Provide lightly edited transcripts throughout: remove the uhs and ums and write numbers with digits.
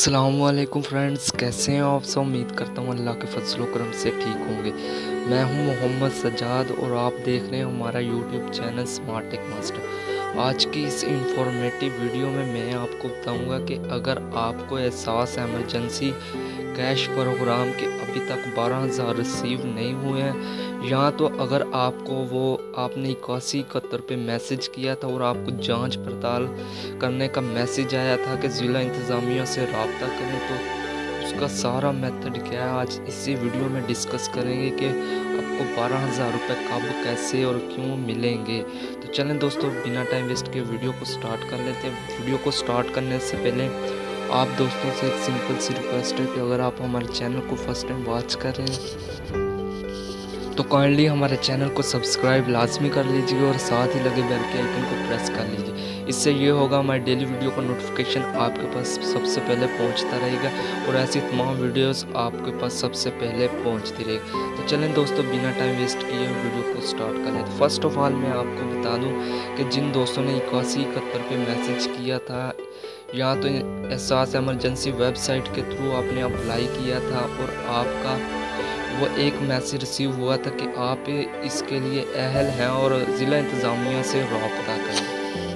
अस्सलामुअलैकुम फ्रेंड्स, कैसे हैं आप सब। उम्मीद करता हूँ अल्लाह के फजल करम से ठीक होंगे। मैं हूँ मोहम्मद सज्जाद और आप देख रहे हैं हमारा YouTube channel smart tech master. आज की इस इंफॉर्मेटिव वीडियो में मैं आपको बताऊंगा कि अगर आपको एहसास एमरजेंसी कैश प्रोग्राम के अभी तक 12,000 रिसीव नहीं हुए हैं, या तो अगर आपको वो आपने 8171 पे मैसेज किया था और आपको जांच पड़ताल करने का मैसेज आया था कि ज़िला इंतज़ामिया से रब्ता करें, तो उसका सारा मेथड क्या है आज इसी वीडियो में डिस्कस करेंगे कि आपको 12,000 रुपये कब, कैसे और क्यों मिलेंगे। तो चलें दोस्तों, बिना टाइम वेस्ट के वीडियो को स्टार्ट कर लेते हैं। वीडियो को स्टार्ट करने से पहले आप दोस्तों से एक सिंपल सी रिक्वेस्ट है कि अगर आप हमारे चैनल को फर्स्ट टाइम वॉच कर रहे हैं तो काइंडली हमारे चैनल को सब्सक्राइब लाजमी कर लीजिए और साथ ही लगे बेल के आइकन को प्रेस कर लीजिए। इससे ये होगा हमारे डेली वीडियो का नोटिफिकेशन आपके पास सबसे पहले पहुंचता रहेगा और ऐसी तमाम वीडियोस आपके पास सबसे पहले पहुंचती रहेगी। तो चलें दोस्तों, बिना टाइम वेस्ट किए वीडियो को स्टार्ट करें। तो फर्स्ट ऑफ ऑल मैं आपको बता दूँ कि जिन दोस्तों ने 8171 पे मैसेज किया था या तो एहसास एमरजेंसी वेबसाइट के थ्रू आपने अप्लाई किया था और आपका वो एक मैसेज रिसीव हुआ था कि आप इसके लिए अहल हैं और ज़िला इंतज़ामिया से रब्ता करें।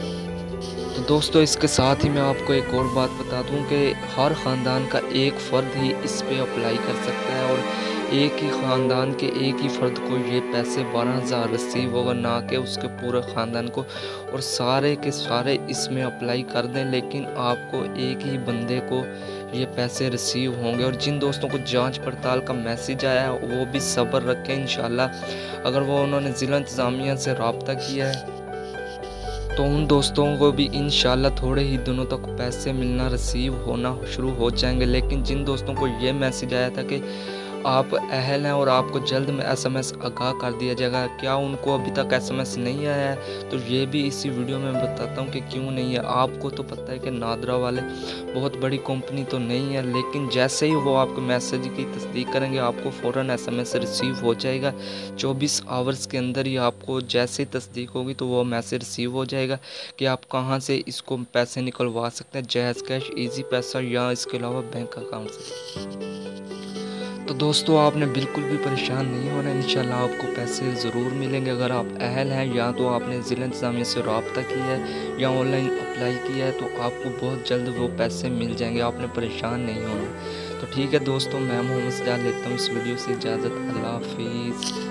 तो दोस्तों, इसके साथ ही मैं आपको एक और बात बता दूं कि हर ख़ानदान का एक फ़र्द ही इस पे अप्लाई कर सकता है और एक ही ख़ानदान के एक ही फ़र्द को ये पैसे 12,000 रिसीव होगा, ना कि उसके पूरे ख़ानदान को। और सारे के सारे इसमें अप्लाई कर दें, लेकिन आपको एक ही बंदे को ये पैसे रिसीव होंगे। और जिन दोस्तों को जांच पड़ताल का मैसेज आया है वो भी सब्र रखें। इंशाल्लाह अगर वो उन्होंने ज़िला इंतज़ामिया से रब्ता किया है तो उन दोस्तों को भी इंशाल्लाह थोड़े ही दिनों तक पैसे मिलना रिसीव होना शुरू हो जाएंगे। लेकिन जिन दोस्तों को ये मैसेज आया था कि आप अहल हैं और आपको जल्द में एसएमएस आगाह कर दिया जाएगा, क्या उनको अभी तक एसएमएस नहीं आया है? तो ये भी इसी वीडियो में बताता हूँ कि क्यों नहीं है। आपको तो पता है कि नादरा वाले बहुत बड़ी कंपनी तो नहीं है, लेकिन जैसे ही वो आपके मैसेज की तस्दीक करेंगे आपको फ़ौरन एसएमएस रिसीव हो जाएगा। 24 आवर्स के अंदर ही आपको जैसे ही तस्दीक होगी तो वो मैसेज रिसीव हो जाएगा कि आप कहाँ से इसको पैसे निकलवा सकते हैं, जैज़ कैश, ईजी पैसा या इसके अलावा बैंक अकाउंट से। तो दोस्तों, आपने बिल्कुल भी परेशान नहीं होना, इंशाल्लाह आपको पैसे ज़रूर मिलेंगे। अगर आप अहल हैं या तो आपने ज़िला इंतज़ामिया से रब्ता किया है या ऑनलाइन अप्लाई किया है, तो आपको बहुत जल्द वो पैसे मिल जाएंगे। आपने परेशान नहीं होना। तो ठीक है दोस्तों, मैं मोहम्मद सज्जाद लेता हूँ इस वीडियो से इजाज़त। अल्लाह हाफिज़।